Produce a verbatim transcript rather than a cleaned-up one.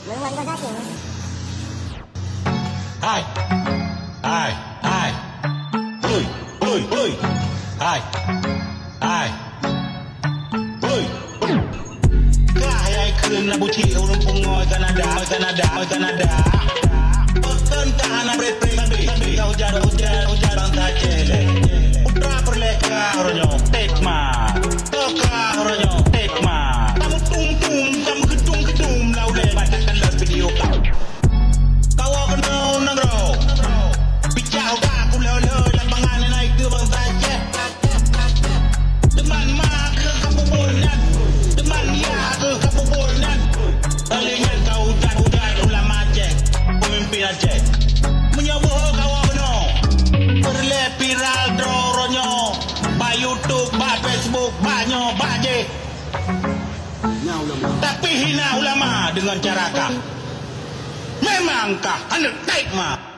Hai, hai, hai, oi, oi, oi, hai, hai, oi. Kaya ikut labu cio rumpung oi Kanada, oi Kanada, oi Kanada. Pekan tahan abret pring tabi, tabi kau jar hujan hujan bang tajele. Putra perleka ronyo tekma, toka ronyo tekma. Kamu tung tung, kamu gedung gedung laule baca kalau video kau. Kau akan tahu nangro. Bicara aku lele lapangan naik ke bang taje. Teman mak ke kamu bonan, teman ya ke kamu bonan. Alingan kau hujan hujan ulama je, pemimpin aje. Menyoboh kau no, perle viral dronyo, ba YouTube, ba Facebook, banyak baje. Tapi hina ulama dengan cara kah? Memangkah anda tekma?